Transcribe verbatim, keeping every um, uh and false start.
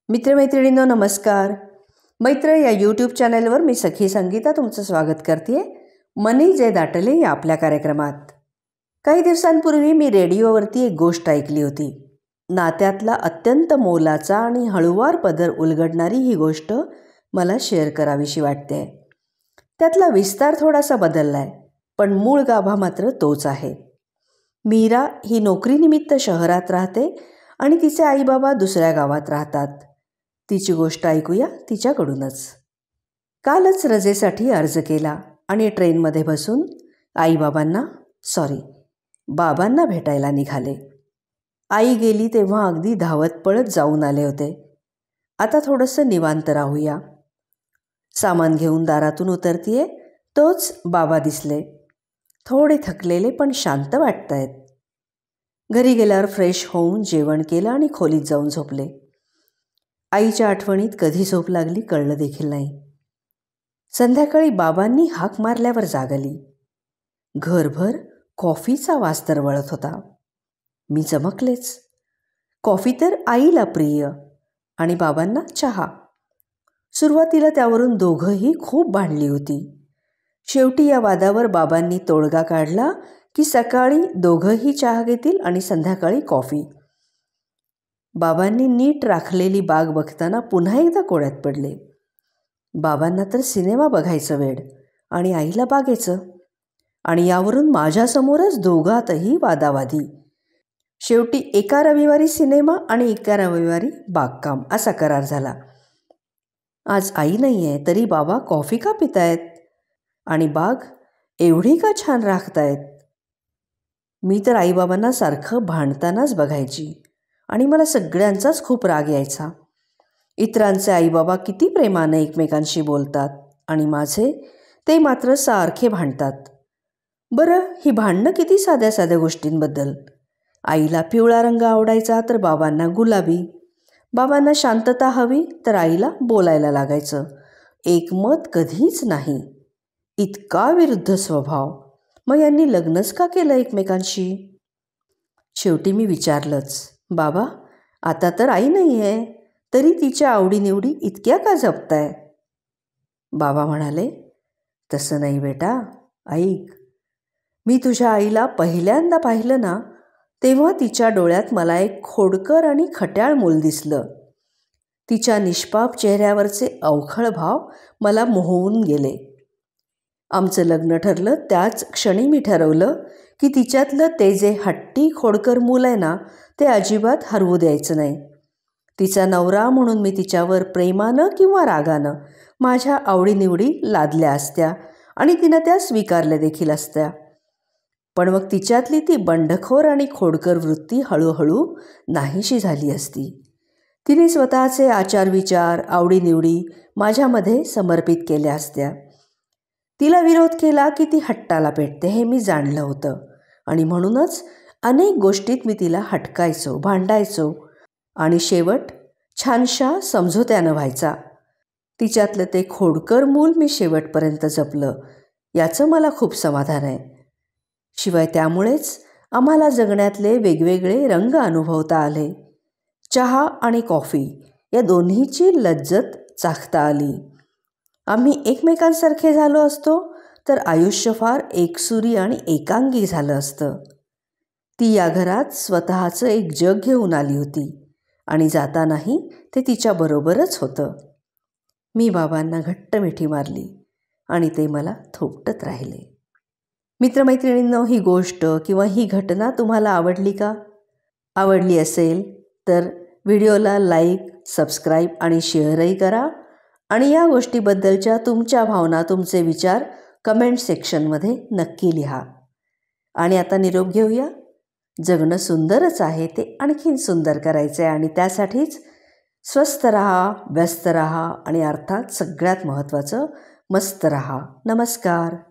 मित्रमैत्रिणींनो नमस्कार. मैत्र या यूट्यूब चॅनलवर मी सखी संगीता तुमचं स्वागत करते. मनी जे दाटले या आपल्या कार्यक्रमात काही दिवसांपूर्वी मी रेडिओवरती एक गोष्ट ऐकली होती. नात्यातला अत्यंत मोलाचा आणि हळूवार पदर उलगडणारी ही गोष्ट मला शेअर करावीशी वाटते. त्यातला विस्तार थोडासा बदलला आहे, पण मूळ गाभा मात्र तोच आहे. मीरा ही नोकरीनिमित्त शहरात राहते आणि तिचे आईबाबा दुसऱ्या गावात राहतात. तिची गोष्ट ऐकूया तिच्याकडूनच. कालच रजेसाठी अर्ज केला आणि ट्रेनमध्ये बसून आईबाबांना सॉरी बाबांना भेटायला निघाले. आई गेली तेव्हा अगदी धावत पळत जाऊन आले होते. आता थोडंसं निवांत राहूया. सामान घेऊन दारातून उतरतीये तोच बाबा दिसले. थोडे थकलेले पण शांत वाटतायत. घरी गेल्यावर फ्रेश होऊन जेवण केलं आणि खोलीत जाऊन झोपले. आईच्या आठवणीत कधी झोप लागली कळलं देखील नाही. संध्याकाळी बाबांनी हाक मारल्यावर जाग आली. घरभर कॉफीचा वास तरवळत होता. मी चमकलेच. कॉफी तर आईला प्रिय आणि बाबांना चहा. सुरुवातीला त्यावरून दोघंही खूप भांडली होती. शेवटी या वादावर बाबांनी तोडगा काढला की सकाळी दोघंही चहा घेतील आणि संध्याकाळी कॉफी. बाबांनी नीट राखलेली बाग बघताना पुन्हा एकदा कोड्यात पडले. बाबांना तर सिनेमा बघायचं वेड आणि आईला बागेचं, आणि यावरून माझ्यासमोरच दोघातही वादावादी. शेवटी एका रविवारी सिनेमा आणि एका रविवारी बागकाम असा करार झाला. आज आई नाही आहे तरी बाबा कॉफी का पितायत आणि बाग एवढी का छान राखतायत. मी तर आईबाबांना सारखं भांडतानाच बघायची आणि मला सगळ्यांचाच खूप राग यायचा. इतरांचे आईबाबा किती प्रेमाने एकमेकांशी बोलतात आणि माझे ते मात्र सारखे भांडतात. बरं, ही भांडणं किती साध्या साध्या गोष्टींबद्दल. आईला पिवळा रंग आवडायचा तर बाबांना गुलाबी. बाबांना शांतता हवी तर आईला बोलायला लागायचं. एकमत कधीच नाही. इतका विरुद्ध स्वभाव. मग यांनी लग्नच का केलं एकमेकांशी. शेवटी मी विचारलंच, बाबा आता तर आई नाही आहे तरी तिच्या आवडीनिवडी इतक्या का जपताय. बाबा म्हणाले, तसं नाही बेटा, ऐक. मी तुझ्या आईला पहिल्यांदा पाहिलं ना तेव्हा तिच्या डोळ्यात मला एक खोडकर आणि खट्याळ मूल दिसलं. तिच्या निष्पाप चेहऱ्यावरचे अवखळ भाव मला मोहवून गेले. आमचं लग्न ठरलं त्याच क्षणी मी ठरवलं की तिच्यातलं ते जे हट्टी खोडकर मूल आहे ना ते अजिबात हरवू द्यायचं नाही. तिचा नवरा म्हणून मी तिच्यावर प्रेमानं किंवा रागानं माझ्या आवडीनिवडी लादल्या असत्या आणि तिनं त्या स्वीकारल्या देखील असत्या. पण मग तिच्यातली ती बंडखोर आणि खोडकर वृत्ती हळूहळू नाहीशी झाली असती. तिने स्वतःचे आचारविचार आवडीनिवडी माझ्यामध्ये समर्पित केल्या असत्या. तिला विरोध केला की ती हट्टाला पेटते हे मी जाणलं होतं आणि म्हणूनच अनेक गोष्टीत मी तिला हटकायचो, भांडायचो आणि शेवट छानशा समझोत्यानं व्हायचा. तिच्यातलं ते खोडकर मूल मी शेवटपर्यंत जपलं याचं मला खूप समाधान आहे. शिवाय त्यामुळेच आम्हाला जगण्यातले वेगवेगळे रंग अनुभवता आले. चहा आणि कॉफी या दोन्हीची लज्जत चाखता आली. आम्ही एकमेकांसारखे झालो असतो तर आयुष्य फार एकसुरी आणि एकांगी झालं असतं. ती या घरात स्वतःचं एक जग घेऊन आली होती आणि जातानाही ते तिच्याबरोबरच होतं. मी बाबांना घट्ट मिठी मारली आणि ते मला थोपटत राहिले. मित्रमैत्रिणींनो, ही गोष्ट किंवा ही घटना तुम्हाला आवडली का? आवडली असेल तर व्हिडिओला लाईक, सबस्क्राईब आणि शेअरही करा आणि या गोष्टीबद्दलच्या तुमच्या भावना, तुमचे विचार कमेंट सेक्शनमध्ये नक्की लिहा. आणि आता निरोप घेऊया. जगणं सुंदरच आहे, ते आणखीन सुंदर करायचं आहे आणि त्यासाठीच स्वस्थ राहा, व्यस्त राहा आणि अर्थात सगळ्यात महत्त्वाचं मस्त राहा. नमस्कार.